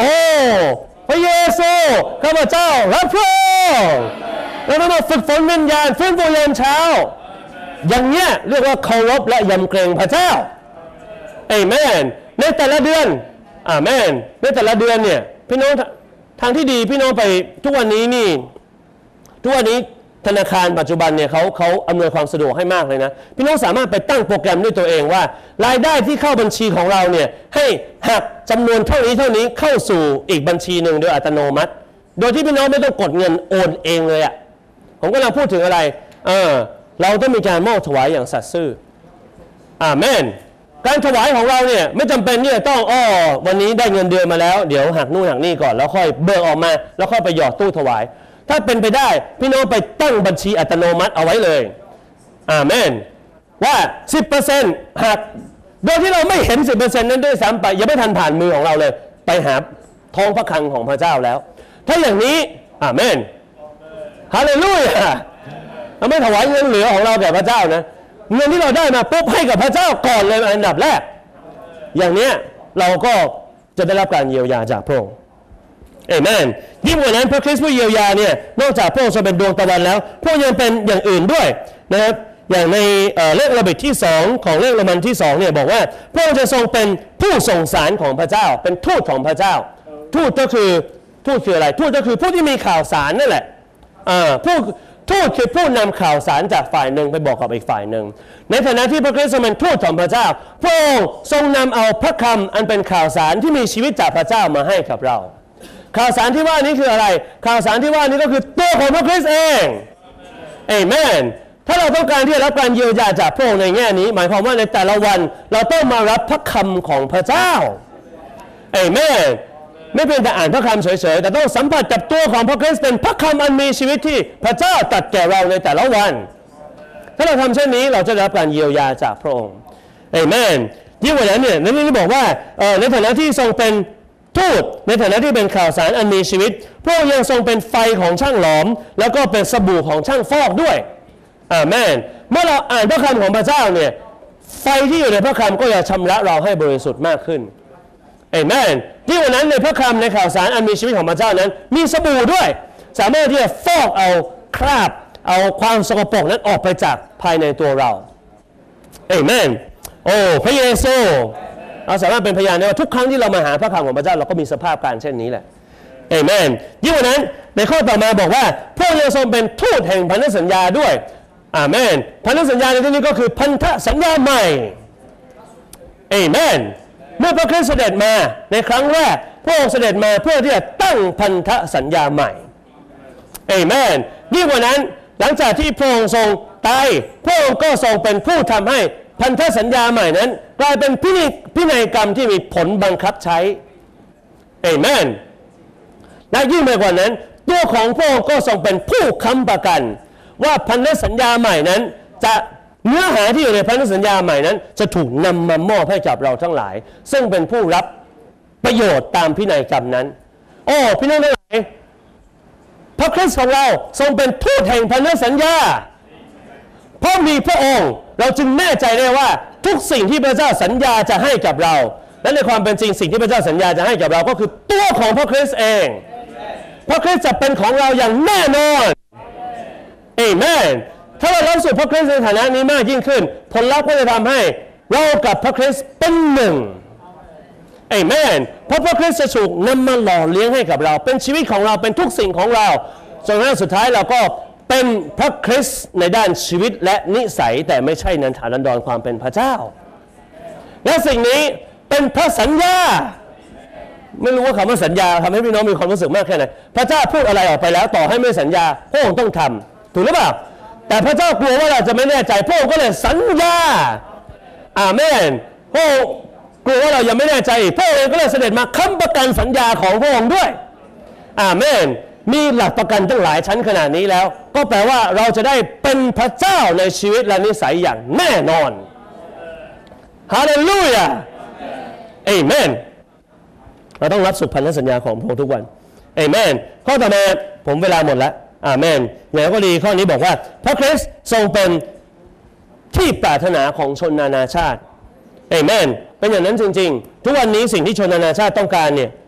S1: โอ้พระเยซูข้าพเจ้ารับพระองค์แล้วเราฝึกฝนวิญญาณฟื้นฟูยามเช้าอย่างเนี้ยเรียกว่าเคารพและยำเกรงพระเจ้าเอเมนในแต่ละเดือนอาเมนในแต่ละเดือนเนี่ยพี่น้องทางที่ดีพี่น้องไปทุกวันนี้นี่ทุกวันนี้ธนาคารปัจจุบันเนี่ยเขาเขาอำนวยความสะดวกให้มากเลยนะพี่น้องสามารถไปตั้งโปรแกรมด้วยตัวเองว่ารายได้ที่เข้าบัญชีของเราเนี่ยให้หักจำนวนเท่านี้เท่านี้เข้าสู่อีกบัญชีหนึ่งโดยอัตโนมัติ โดยที่พี่น้องไม่ต้องกดเงินโอนเองเลยอะ่ะผมกำลังพูดถึงอะไรเออเราต้องมีการมอบถวายอย่างสัตย์ซื่ออาเมนการถวายของเราเนี่ยไม่จำเป็นที่จะต้องอ้อวันนี้ได้เงินเดือนมาแล้วเดี๋ยวหักนู่นหักนี่ก่อนแล้วค่อยเบิกออกมาแล้วค่อยไปหยอดตู้ถวายถ้าเป็นไปได้พี่น้องไปตั้งบัญชีอัตโนมัติเอาไว้เลยอาเมนว่า สิบเปอร์เซ็นต์ หักโดยที่เราไม่เห็น สิบเปอร์เซ็นต์ นั้นด้วยซ้ำไปยังไม่ทันผ่านมือของเราเลยไปหาท้องพระคลังของพระเจ้าแล้วถ้าอย่างนี้อาเมนฮาเลลูยาเราไม่ถวายเงินเหลือของเราแก่พระเจ้านะเงินที่เราได้มาปุ๊บให้กับพระเจ้าก่อนเลยอันดับแรกอย่างนี้เราก็จะได้รับการเยียวยาจากพระองค์เอเมนยิ่งกว่านั้นพระคริสต์ผู้เยียวยาเนี่ยนอกจากพระองค์จะเป็นดวงตะวันแล้วพระองค์ยังเป็นอย่างอื่นด้วยนะครับอย่างในเลขระเบิดที่สองของเลขโรมันที่สองเนี่ยบอกว่าพระองค์จะทรงเป็นผู้ส่งสารของพระเจ้าเป็นทูตของพระเจ้าทูตก็คือทูตคืออะไรทูตก็คือผู้ที่มีข่าวสารนั่นแหละผู้ทูตคือผู้นำข่าวสารจากฝ่ายหนึ่งไปบอกกับอีกฝ่ายหนึ่งในฐานะที่พระคริสต์เป็นทูตของพระเจ้าพระองค์ทรงนำเอาพระคำอันเป็นข่าวสารที่มีชีวิตจากพระเจ้ามาให้กับเราข่าวสารที่ว่านี้คืออะไรข่าวสารที่ว่านี้ก็คือตัวของพระคริสต์เองเอเมนถ้าเราต้องการที่จะรับการเยียวยาจากพระองค์ในแง่นี้หมายความว่าในแต่ละวันเราต้องมารับพระคำของพระเจ้าเอเมนไม่เป็นแต่อ่านพระคำเฉยๆแต่ต้องสัมผัสกับตัวของพระคริสต์เป็นพระคำอันมีชีวิตที่พระเจ้าตรัสแก่เราในแต่ละวันถ้าเราทำเช่นนี้เราจะได้รับการเยียวยาจากพระองค์เอเมนยิ่งกว่านั้นเนี่ยในนี้บอกว่าในฐานะที่ทรงเป็นทูตในฐานะที่เป็นข่าวสารอันมีชีวิตพระองค์ยังทรงเป็นไฟของช่างหลอมแล้วก็เป็นสบู่ของช่างฟอกด้วยอาเมนเมื่อเราอ่านพระคำของพระเจ้าเนี่ยไฟที่อยู่ในพระคำก็จะชำระเราให้บริสุทธิ์มากขึ้นเอเมนที่วันนั้นในพระคำในข่าวสารอันมีชีวิตของพระเจ้านั้นมีสบู่ด้วยสามารถที่จะฟอกเอาคราบเอาความสกปรกนั้นออกไปจากภายในตัวเราเอเมนโอ้พระเยซูเราสามารถเป็นพยานได้ว่าทุกครั้งที่เรามาหาพระคำของพระเจ้าเราก็มีสภาพการเช่นนี้แหละเอเมนยิ่งกว่านั้นในข้อต่อมาบอกว่าพระองค์ทรงเป็นทูตแห่งพันธสัญญาด้วยอาเมนพันธสัญญาในที่นี้ก็คือพันธสัญญาใหม่เอเมนเมื่อพระคริสต์เสด็จมาในครั้งแรกพระองค์เสด็จมาเพื่อที่จะตั้งพันธสัญญาใหม่เอเมนยิ่งกว่านั้นหลังจากที่พระองค์ทรงตายพระองค์ก็ทรงเป็นผู้ทำให้พันธสัญญาใหม่นั้นกลายเป็นพินัยกรรมที่มีผลบังคับใช้เอเมนและยิ่งไปกว่านั้นตัวของพระองค์ก็ทรงเป็นผู้ค้ำประกันว่าพันธสัญญาใหม่นั้นจะเนื้อหาที่อยู่ในพันธสัญญาใหม่นั้นจะถูกนำมามอบให้กับเราทั้งหลายซึ่งเป็นผู้รับประโยชน์ตามพินัยกรรมนั้นโอ้พี่น้องทั้งหลายพระคริสต์ของเราทรงเป็นทูตแห่งพันธสัญญาเพราะมีพระองค์เราจึงแน่ใจได้ว่าทุกสิ่งที่พระเจ้าสัญญาจะให้กับเราและในความเป็นจริงสิ่งที่พระเจ้าสัญญาจะให้กับเราก็คือตัวของพระคริสต์เองพระคริสต์จะเป็นของเราอย่างแน่นอนเอเมนถ้าเรารับสู่พระคริสต์ในฐานะนี้มากยิ่งขึ้นผลลัพธ์ก็จะทำให้เรากับพระคริสต์เป็นหนึ่งเอเมนเพราะพระคริสต์จะถูกนำมาหล่อเลี้ยงให้กับเราเป็นชีวิตของเราเป็นทุกสิ่งของเราจนสุดท้ายเราก็เป็นพระคริสต์ในด้านชีวิตและนิสัยแต่ไม่ใช่ในฐานะดอนความเป็นพระเจ้าและสิ่งนี้เป็นพระสัญญาไม่รู้ว่าคำว่าสัญญาทำให้พี่น้องมีความรู้สึกมากแค่ไหนพระเจ้าพูดอะไรออกไปแล้วต่อให้ไม่สัญญาพระองค์ต้องทำถูกหรือเปล่าแต่พระเจ้ากลัวว่าเราจะไม่แน่ใจพระองค์ก็เลยสัญญาอาเมนพระองค์กลัวว่าเรายังไม่แน่ใจพระองค์ก็เลยเสด็จมาค้ำประกันสัญญาของพระองค์ด้วยอาเมนมีหลักประกันตั้งหลายชั้นขนาดนี้แล้วก็แปลว่าเราจะได้เป็นพระเจ้าในชีวิตและนิสัยอย่างแน่นอนฮาเลลูยาเอเมนเราต้องรับสุพันธสัญญาของพระองค์ทุกวันเอเมนข้อต่อมาผมเวลาหมดแล้วอาเมนอย่างก็ดีข้อนี้บอกว่าพระคริสต์ทรงเป็นที่ปรารถนาของชนนานาชาติเอเมนเป็นอย่างนั้นจริงๆทุกวันนี้สิ่งที่ชนนานาชาติต้องการเนี่ย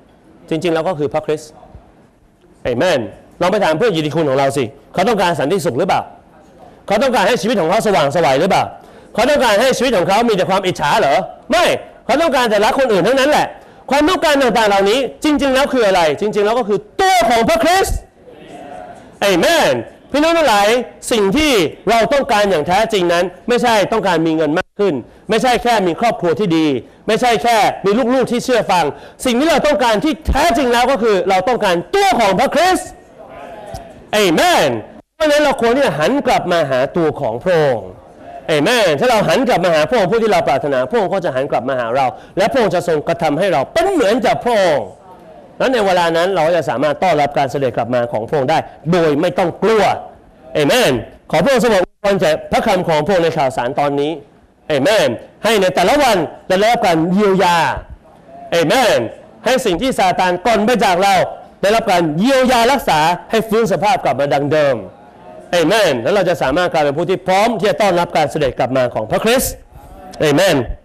S1: จริงๆแล้วก็คือพระคริสต์เอเมนลองไปถามเพื่อนยินดีคุณของเราสิเขาต้องการสันติสุขหรือเปล่าเขาต้องการให้ชีวิตของเขาสว่างไสวหรือเปล่าเขาต้องการให้ชีวิตของเขามีแต่ความอิจฉาเหรอไม่เขาต้องการแต่รักคนอื่นทั้งนั้นแหละความต้องการต่างๆเหล่านี้จริงๆแล้วคืออะไรจริงๆแล้วก็คือตัวของพระคริสต์เอเมนพี่น้องทั้งหลายสิ่งที่เราต้องการอย่างแท้จริงนั้นไม่ใช่ต้องการมีเงินมากขึ้นไม่ใช่แค่มีครอบครัวที่ดีไม่ใช่แค่มีลูกๆที่เชื่อฟังสิ่งที่เราต้องการที่แท้จริงแล้วก็คือเราต้องการตัวของพระคริสต์เอเมนเพราะฉะนั้นเราควรที่จะหันกลับมาหาตัวของพระองค์เอเมนถ้าเราหันกลับมาหาพระองค์ผู้ที่เราปรารถนาพระองค์ก็จะหันกลับมาหาเราและพระองค์จะทรงกระทำให้เราเป็นเหมือนกับพระองค์และในเวลานั้นเราจะสามารถต้อนรับการเสด็จกลับมาของพระองค์ได้โดยไม่ต้องกลัวเอเมนขอพระองค์ทรงอวยพรแก่พระคำของพระองค์ในข่าวสารตอนนี้เอเมนให้ในแต่ละวันได้รับการเยียวยาเอเมนให้สิ่งที่ซาตานกลไปจากเราได้รับการเยียวยารักษาให้ฟื้นสภาพกลับมาดังเดิมเอเมนแล้วเราจะสามารถกลายเป็นผู้ที่พร้อมที่จะต้อนรับการเสด็จกลับมาของพระคริสต์เอเมน